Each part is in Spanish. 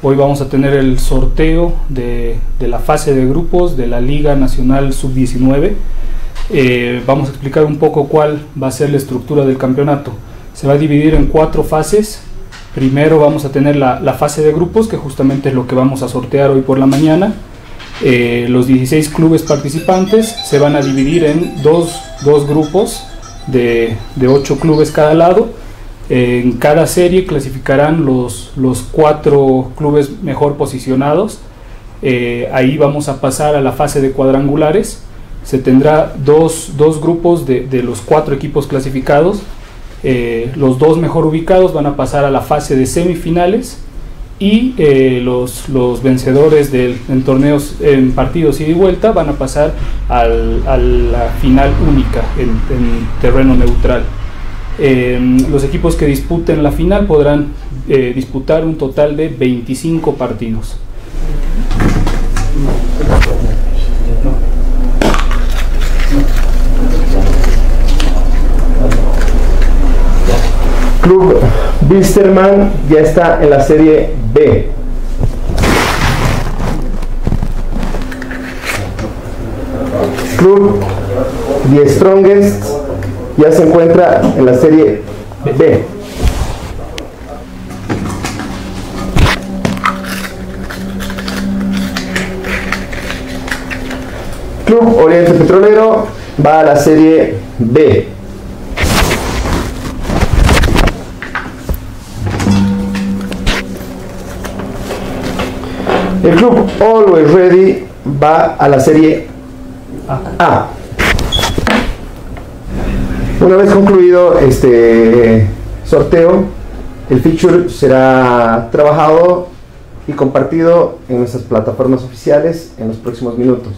Hoy vamos a tener el sorteo de la fase de grupos de la Liga Nacional Sub-19. Vamos a explicar un poco cuál va a ser la estructura del campeonato. Se va a dividir en 4 fases. Primero vamos a tener la fase de grupos, que justamente es lo que vamos a sortear hoy por la mañana. Los 16 clubes participantes se van a dividir en dos grupos de 8 clubes cada lado. En cada serie clasificarán los 4 clubes mejor posicionados. Ahí vamos a pasar a la fase de cuadrangulares. Se tendrá dos grupos de los 4 equipos clasificados. Los 2 mejor ubicados van a pasar a la fase de semifinales y los vencedores en torneos, en partidos ida y vuelta, van a pasar a la final única en terreno neutral. Los equipos que disputen la final podrán disputar un total de 25 partidos. Club Wilstermann ya está en la serie B. Club The Strongest ya se encuentra en la serie B. Club Oriente Petrolero va a la serie B. El Club Always Ready va a la serie A. Una vez concluido este sorteo, el feature será trabajado y compartido en nuestras plataformas oficiales en los próximos minutos.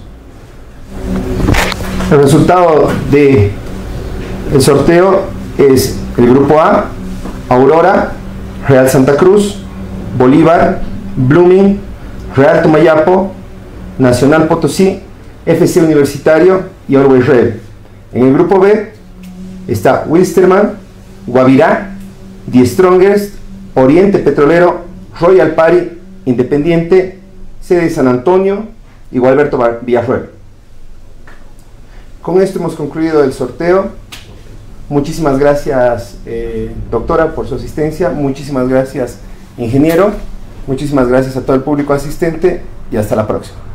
El resultado del sorteo es el Grupo A: Aurora, Real Santa Cruz, Bolívar, Blooming, Real Tomayapo, Nacional Potosí, FC Universitario y Always Ready. En el Grupo B está Wilstermann, Guavirá, The Strongest, Oriente Petrolero, Royal Party, Independiente, sede de San Antonio y Gualberto Villarroel. Con esto hemos concluido el sorteo. Muchísimas gracias, doctora, por su asistencia. Muchísimas gracias, ingeniero. Muchísimas gracias a todo el público asistente y hasta la próxima.